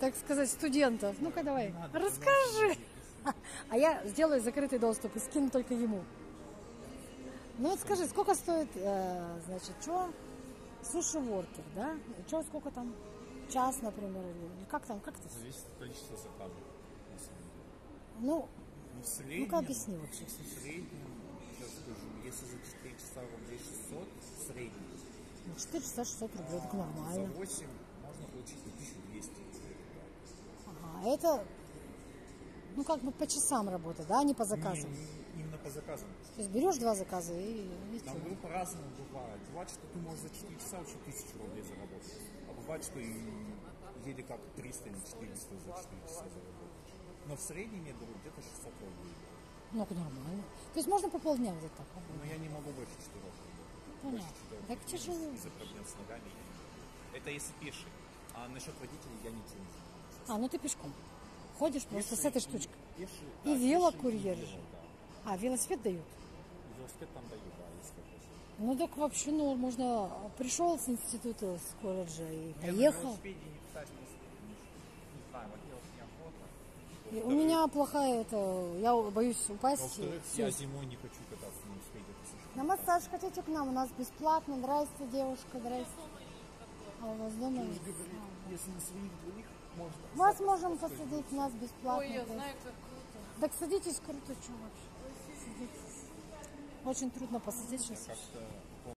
так сказать, студентов. Ну-ка, давай, Надо, расскажи. А я сделаю закрытый доступ и скину только ему. Ну вот скажи, сколько стоит, значит, что? Суши-воркер, да? Что, сколько там? Час, например, или как там, как это? Зависит от количества заказов, на самом деле. Ну, В среднем, ну-ка объясни вообще. в среднем, сейчас скажу, если за 4 часа рублей 600, в среднем. Ну, 4 часа 600 рублей, так нормально. За 8 можно получить 1200. Ага, это, ну как бы по часам работа, да, а не по заказам? Именно по заказам. То есть берешь 2 заказа и Там чё? по-разному бывает. Бывает, что ты можешь за 4 часа вообще 1000 рублей заработать. А бывает, что и еле как 300 или 400 за 4 часа заработаешь. Но в среднем я беру где-то 600 рублей. Ну, нормально. То есть можно по полдня вот так. Но я не могу больше 4 рублей. Понятно. Так тяжело. Из-за проблем с ногами. Это если пеший. А насчет водителей я ничего не знаю. А, ну ты пешком. Ходишь просто с этой штучкой. Пеший, И да, велокурьер пеший, и же. вело, да. А, велосипед дают? Велосипед там дают, да, если хотите. Ну так вообще, ну, можно пришел с института, с колледжа и Я на поехал. велосипеде не катаюсь, не знаю, во-первых, неохота. И у меня плохая это, я боюсь упасть. Во-вторых, Всё. я зимой не хочу кататься на велосипеде. Это слишком На массаж хотите к нам? У нас бесплатно. Здрасте, девушка, здрасте. А у вас дома есть? Если на своих двоих можно. Вас можем посадить, у нас бесплатно. Ой, я то есть. знаю, как круто. Так садитесь, круто, что вообще. Садитесь. Очень трудно посадить сейчас. Как-то